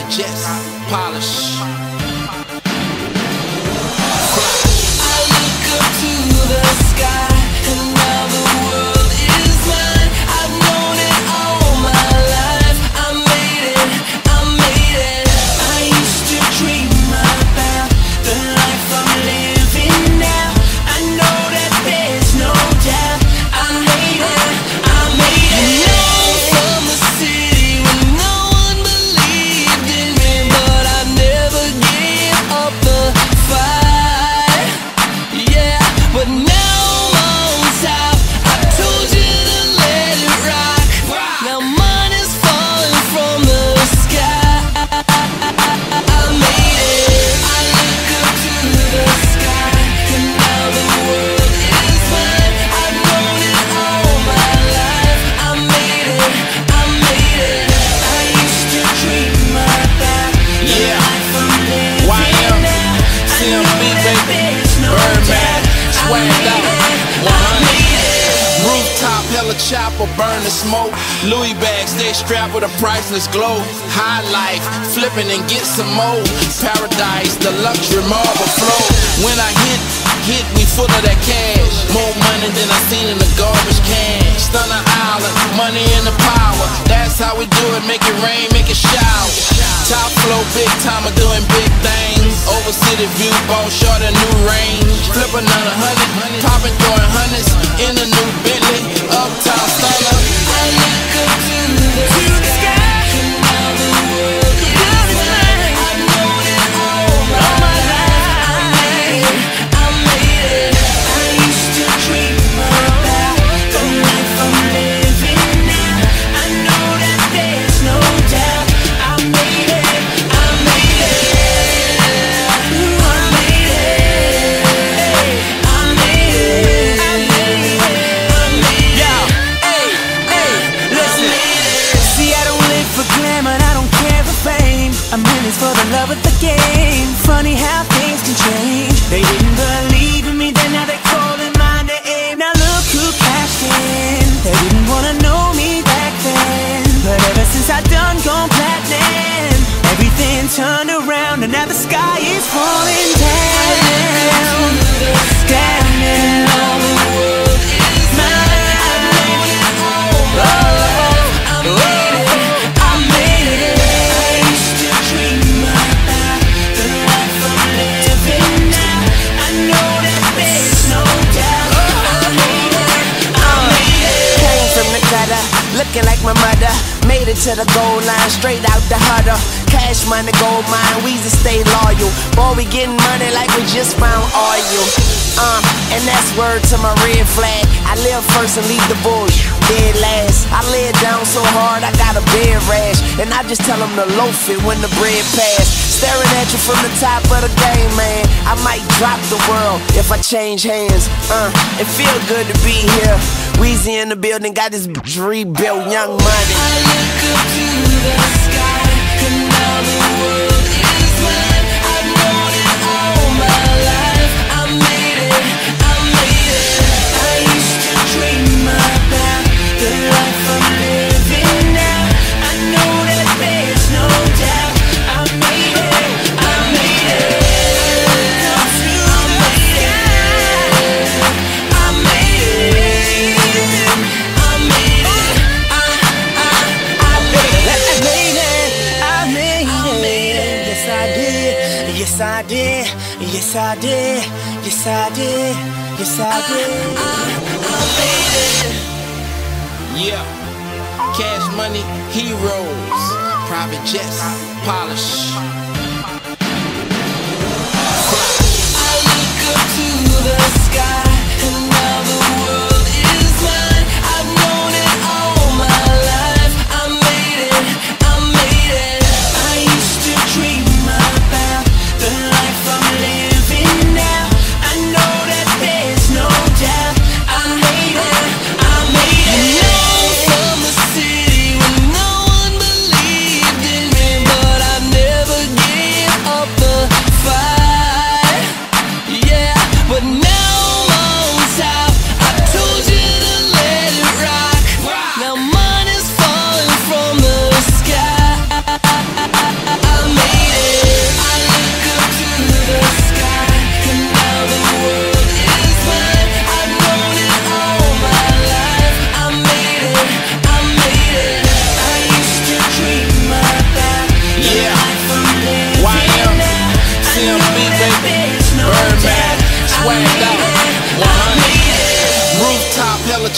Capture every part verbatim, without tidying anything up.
jets, polish. I look up to the sky, and now the world is mine. I've known it all my life. I made it, I made it. I used to dream about the life I'm living now. I know that there's no doubt. I made it, I made it. I'm from the city when no one believed in me, but I never gave up the fight. Yeah, but now I'm on top. I told you to let it rock. Now mine is falling from the sky. I made it. I look up to the sky, and now the world is mine. I've known it all my life. I made it, I made it. I used to dream about the Yeah. life I'm living Y M, now. I C M know B, that baby, there's no Birdman, doubt. swagged out, one I hundred. made it. Rooftop, hella chopper, burn the smoke. Louis bags, stay strapped with a priceless glow. High life, flipping and get some more. Paradise, the luxury marble flow. When I hit, hit, we full of that cash. More money than I seen in the garbage can. Stunner Island, money and the power. That's how we do it, make it rain, make it shower. Top flow, big timer, doing big things. Over city view, ball short a new range. Flip another hundred, popping, throwing hundreds in a new Bentley, uptown stunner. I look up to the sky, and now the world is mine. I've known it all my life. I made it, I made it. I used to dream about the life I'm living now. I know that there's no doubt. I made it, I made it. I made it, I made it, I made it, I made it. Hey, hey, listen. See, I don't live for glamour, I don't care for fame. I'm in this for the love of the game. Funny how things can change. They didn't believe in me, then now they calling my name. Now look who cashed in. They didn't wanna know me back then, but ever since I done gone platinum, everything turned around, and now the sky is falling down. Down now. Looking like my mother, made it to the goal line, straight out the huddle. Cash money, gold mine, we just stay loyal. Boy, we getting money like we just found oil. Uh, and that's word to my red flag. I live first and leave the bullshit dead last. I lay it down so hard, I got a bed rash, and I just tell them to loaf it when the bread pass. Staring at you from the top of the game, man. I might drop the world if I change hands. Uh, it feel good to be here. Weezy in the building, got this bitch rebuilt, Young Money. I look up to the sky, and now the world is mine. I've known it all my life. I made it, I made it. I used to dream about the life I'm living now. I know that there's no doubt. I made it, I made it. I look up to the sky, I made it. Yes, I did, yes, I did, yes, I did, yes, I did. Yeah. Cash money, heroes, private jets, polish. I look up to the sky, and now the world is mine. I've known it all my life. I made it, I made it. I used to dream about the life I'm living now. I know that there's no doubt. I made it, I made it. I'm from the city when no one believed in me, but I never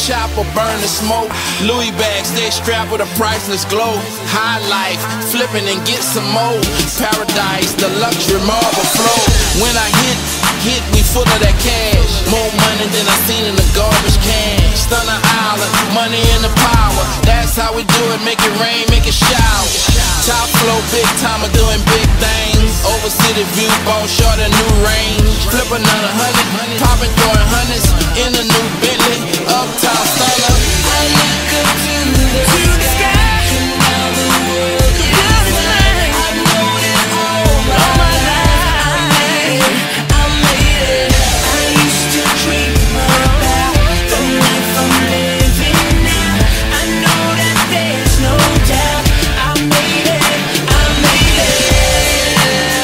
chopper, burn the smoke. Louis bags, stay strapped with a priceless glow. High life, flipping and get some more. Paradise, the luxury marble flow. When I hit, hit, we full of that cash. More money than I seen in the garbage can. Stunner Island, money and the power. That's how we do it, make it rain, make it shower. Top flow, big time, doing big things. Over city view, ball short a new range. Flip another hundred, popping, throwing hundreds. In a new Bentley, uptown stunner. I look up to the, to the sky, and now the world is mine. I've known it all my life. I made it, I made it. I used to dream about the life I'm living now. I know that there's no doubt. I made it, I made it.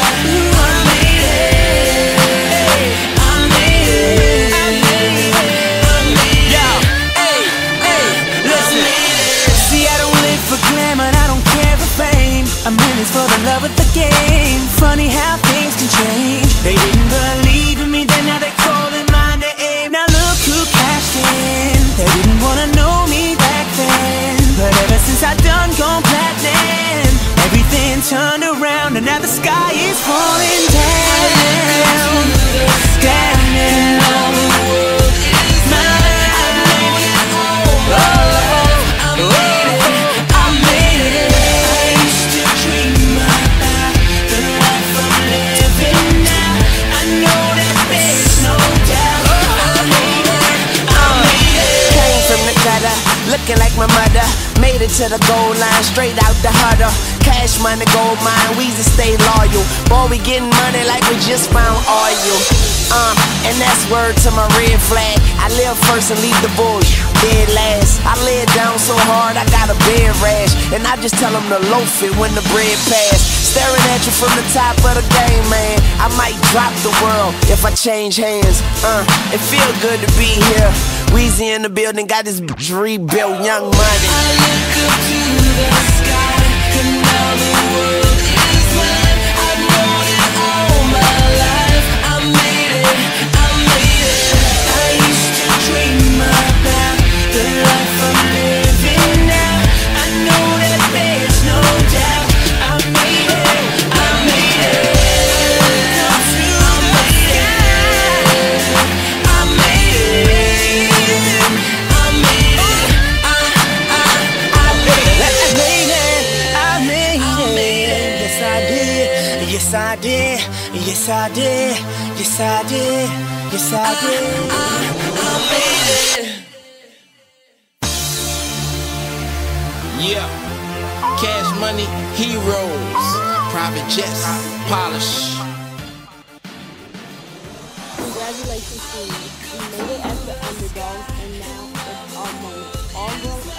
I made it, I made it, I made it, I made it. Yo, hey, hey, listen. See, I don't live for glamour, I don't care for fame. I'm in this for the love of the game. Funny how things can change. They didn't believe in me, then now they're calling my name. Now look who cashed in. They didn't wanna know me back then, but ever since I done gone platinum, everything turned around and now the sky is falling down. Down now. All the world is mine. I know it all my life. I made it, I made it. I used to dream about the life I'm living now. I know that there's no doubt. I made it, I made it. Came from the gutter, looking like my mother. Made it to the goal line, straight out the huddle. Cash money, gold mine, Weezy stay loyal. Boy, we getting money like we just found oil. Uh, and that's word to my red flag. I live first and leave the bush dead last. I lay it down so hard I got a bed rash, and I just tell them to loaf it when the bread pass. Staring at you from the top of the game, man. I might drop the world if I change hands. Uh, it feel good to be here. Weezy in the building, got this bitch rebuilt, Young Money. I look up to the sky, and now the world is mine. I've known it all my life. I made it, I made it. I used to dream about the life I'm living now. I know that there's no doubt. I made it, I made it. I made it, I made it. I made it, I, I, I made it. I made it, I made it. Yes, I did. Yes, I did. Yes, I did. Yes, I did. Yes, I did. I made it. Yeah, cash money, heroes, private jets, polish. Congratulations, team. We made it as the underdogs, and now it's our moment. All grown